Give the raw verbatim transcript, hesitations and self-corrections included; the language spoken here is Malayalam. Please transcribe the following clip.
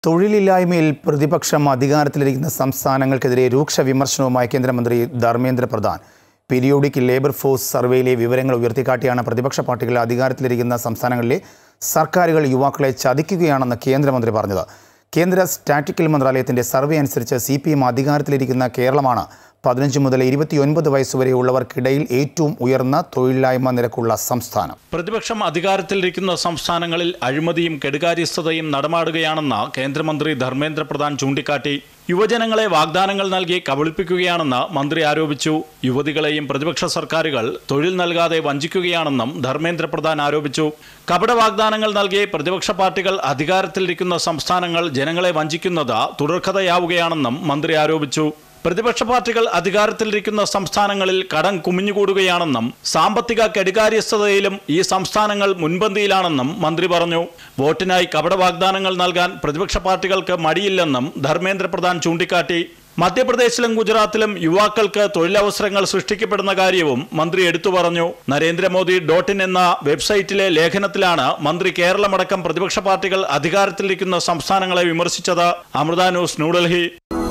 തൊഴിലില്ലായ്മയിൽ പ്രതിപക്ഷം അധികാരത്തിലിരിക്കുന്ന സംസ്ഥാനങ്ങൾക്കെതിരെ രൂക്ഷ വിമർശനവുമായി കേന്ദ്രമന്ത്രി Dharmendra Pradhan. Periodic labour force സർവേയിലെ വിവരങ്ങൾ ഉയർത്തിക്കാട്ടിയാണ് പ്രതിപക്ഷ പാർട്ടികൾ അധികാരത്തിലിരിക്കുന്ന സംസ്ഥാനങ്ങളിലെ സർക്കാരുകൾ യുവാക്കളെ ചതിക്കുകയാണെന്ന് കേന്ദ്രമന്ത്രി പറഞ്ഞത്. കേന്ദ്ര സ്റ്റാറ്റിക്കൽ മന്ത്രാലയത്തിന്റെ സർവേ അനുസരിച്ച് സി പി എം അധികാരത്തിലിരിക്കുന്ന കേരളമാണ് പതിനഞ്ച് മുതൽ ഇരുപത്തിയൊൻപത് വയസ്സുവരെയുള്ളവർക്കിടയിൽ ഏറ്റവും ഉയർന്ന തൊഴിലില്ലായ്മ നിരക്കുള്ള സംസ്ഥാനം. പ്രതിപക്ഷം അധികാരത്തിലിരിക്കുന്ന സംസ്ഥാനങ്ങളിൽ അഴിമതിയും കെടുകാര്യസ്ഥതയും നടമാടുകയാണെന്ന് കേന്ദ്രമന്ത്രി ധർമ്മേന്ദ്ര പ്രധാൻ ചൂണ്ടിക്കാട്ടി. യുവജനങ്ങളെ വാഗ്ദാനങ്ങൾ നൽകി കബളിപ്പിക്കുകയാണെന്ന് മന്ത്രി ആരോപിച്ചു. യുവതികളെയും പ്രതിപക്ഷ സർക്കാരുകൾ തൊഴിൽ നൽകാതെ വഞ്ചിക്കുകയാണെന്നും ധർമ്മേന്ദ്ര പ്രധാൻ ആരോപിച്ചു. കപട വാഗ്ദാനങ്ങൾ നൽകി പ്രതിപക്ഷ പാർട്ടികൾ അധികാരത്തിലിരിക്കുന്ന സംസ്ഥാനങ്ങൾ ജനങ്ങളെ വഞ്ചിക്കുന്നത് തുടർക്കഥയാവുകയാണെന്നും മന്ത്രി ആരോപിച്ചു. പ്രതിപക്ഷ പാർട്ടികൾ അധികാരത്തിലിരിക്കുന്ന സംസ്ഥാനങ്ങളിൽ കടം കുമിഞ്ഞുകൂടുകയാണെന്നും സാമ്പത്തിക കെടുകാര്യസ്ഥതയിലും ഈ സംസ്ഥാനങ്ങൾ മുൻപന്തിയിലാണെന്നും മന്ത്രി പറഞ്ഞു. വോട്ടിനായി കപട വാഗ്ദാനങ്ങൾ നൽകാൻ പ്രതിപക്ഷ പാർട്ടികൾക്ക് മടിയില്ലെന്നും ധർമ്മേന്ദ്ര പ്രധാൻ ചൂണ്ടിക്കാട്ടി. മധ്യപ്രദേശിലും ഗുജറാത്തിലും യുവാക്കൾക്ക് തൊഴിലവസരങ്ങൾ സൃഷ്ടിക്കപ്പെടുന്ന കാര്യവും മന്ത്രി എടുത്തു പറഞ്ഞു. നരേന്ദ്രമോദി ഡോട്ട് ഇൻ എന്ന വെബ്സൈറ്റിലെ ലേഖനത്തിലാണ് മന്ത്രി കേരളമടക്കം പ്രതിപക്ഷ പാർട്ടികൾ അധികാരത്തിലിരിക്കുന്ന സംസ്ഥാനങ്ങളെ വിമർശിച്ചത്. അമൃത ന്യൂസ്, ന്യൂഡൽഹി.